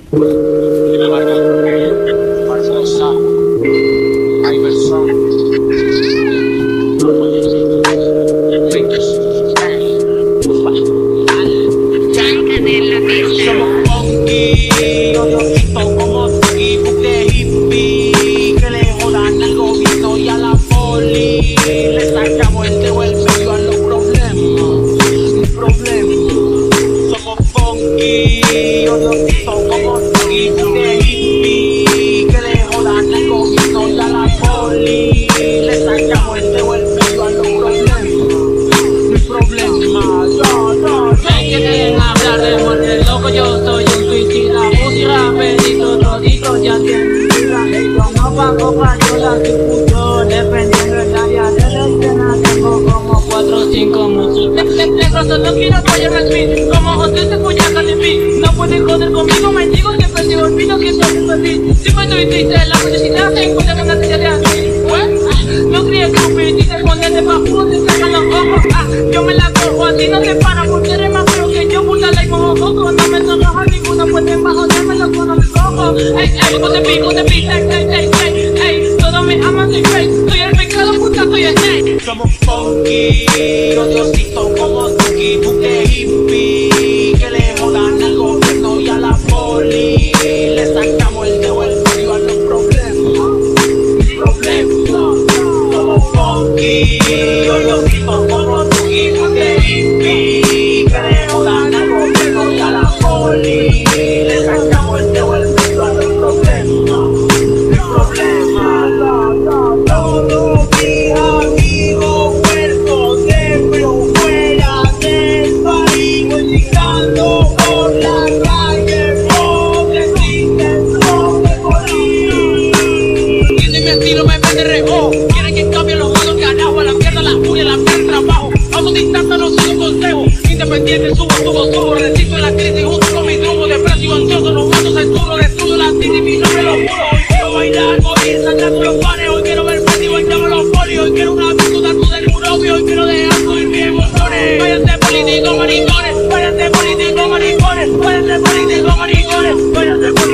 Dime, Barbosa, Iverson, somos funky, odiosito como Tiki, bucle hippie, que le jodan al gobierno y a la poli, le sacamos el dedo el medio a los problemas, sin problema. Somos funky, odiosito como Tiki, bucle hippie, que le jodan al gobierno y a la poli, le sacamos el dedo el medio a los problemas, sin problema. Me quieren hablar de muerte, loco, yo soy un suicida. Música, pedito, todito, ya tienen vida. Yo no pago payola, discuto, dependiendo del área de la escena. Tengo como 4 o 5 músicos. Negro, solo quiero apoyar al fin. Como José se fue a Calipi. No pueden joder conmigo, me digo que perdí olvido que soy feliz. Si me estoy triste, la curiosidad se encuentra una silla de así. No crees que si te pones de bajo, te sacan los ojos. Yo me la cojo, a ti no te para porque eres más feo que yo. Puta la y mojo coco, no me sonroja ninguno, pues en bajo ya me lo con los ojos. Ey, te pico, ey, todos me aman, soy fake. Soy el pecado, puta, soy el snake. Somos funky, odiosito como Tiki, bucle hippie, que le jodan al gobierno y a la poli, le sacamos el dedo el medio a los problemas, sin problema. Somos funky, odiosito como Tiki, bucle hippie, que le jodan al gobierno y a la poli, le sacamos el dedo el medio a los problemas, sin problema. Todos mis amigos muertos pero fuera del país, voy gritando por la calle, pobre, triste, pobre, morir. Tiene mi estilo, me vende rejó. Quieren que cambie los malos carajo. A la mierda la uña, la mierda el trabajo. Autodidacta, no sigo consejo. Independiente, subo. Resisto en la crisis junto con mi truco. Depresivo, ansioso, los matos al duro. Destruyo la city, mi nombre lo juro. Hoy quiero bailar, morir, sacando los panes. Hoy quiero ver Freddy, hoy llamo los polis. Hoy quiero una amigo, tanto del murobio. Hoy quiero dejar subir mis emociones. Váyanse políticos, maricones. Váyanse políticos, maricones. Váyanse políticos, maricones. Váyanse políticos.